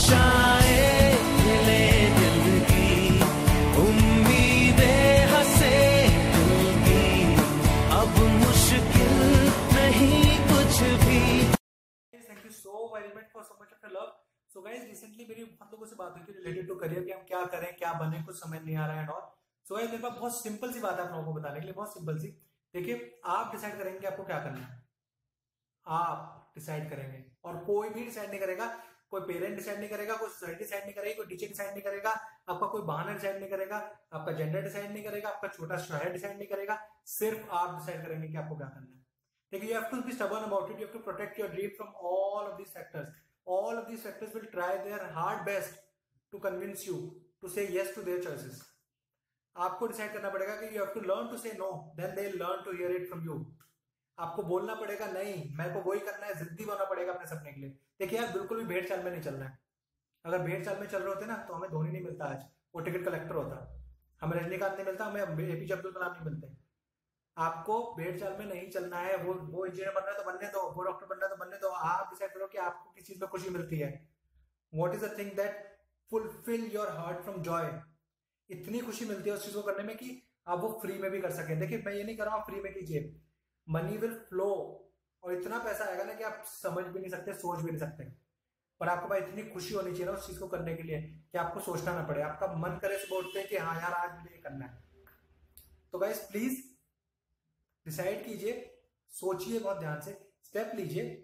आशाएं मिले दिल की, उम्मीदें हंसे दिल की, अब मुश्किल नहीं कुछ भी। Thank you so very much for so much of your love. So guys, recently मेरी बहुत लोगों से बात हुई थी रिलेटेड टू करियर, कि हम क्या करें, क्या बने, कुछ समझ नहीं आ रहा है। और सो गाइस, मेरे पास बहुत सिंपल सी बात है आप लोगों को बताने के लिए, बहुत सिंपल सी। देखिए, आप डिसाइड करेंगे आपको क्या करना है, आप डिसाइड करेंगे, और कोई भी डिसाइड नहीं करेगा। कोई पेरेंट डिसाइड नहीं करेगा, कोई सोसाइटी डिसाइड नहीं करेगी, कोई टीचर डिसाइड नहीं करेगा, आपका कोई बहाना डिसाइड नहीं करेगा, आपका जेंडर डिसाइड नहीं करेगा, आपका छोटा शहर डिसाइड नहीं करेगा। सिर्फ आप डिसाइड करेंगे कि आपको क्या करना है। देखिए, you have to be stubborn about it. You have to protect your dream from all of these factors. All of these factors will try their hard best to convince you to say yes to their choices. आपको decide करना पड़ेगा कि you have to learn to say no, then they'll learn to hear it from you. आपको बोलना पड़ेगा नहीं, मेरे को वही करना है, जिद्दी बनना पड़ेगा अपने सपने के लिए। देखिए यार, बिल्कुल भी भेड़ चाल में नहीं चलना है। अगर भेड़ चाल में चल रहे होते ना, तो हमें धोनी नहीं मिलता आज, वो टिकट कलेक्टर होता। हमें रजनीकांत नहीं मिलता, हमें एपीजे अब्दुल कलाम नहीं मिलते। आपको भेड़ चाल में नहीं चलना है। वो इंजीनियर बनना है तो बनने दो, वो डॉक्टर बनना है तो बनने दो। आप डिसाइड करो कि आपको किस चीज में खुशी मिलती है। What is the thing that fulfill your heart from joy. इतनी खुशी मिलती है उस चीज को करने में कि आप वो फ्री में भी कर सके। देखिए, मैं ये नहीं कर रहा हूँ फ्री में कीजिए, मनी विल फ्लो, और इतना पैसा आएगा ना कि आप समझ भी नहीं सकते, सोच भी नहीं सकते। पर आपके पास इतनी खुशी होनी चाहिए ना उस चीज को करने के लिए कि आपको सोचना ना पड़े, आपका मन करे सुबह उठते कि हाँ यार, आज मुझे ये करना है। तो गाइस, प्लीज डिसाइड कीजिए, सोचिए बहुत ध्यान से, स्टेप लीजिए,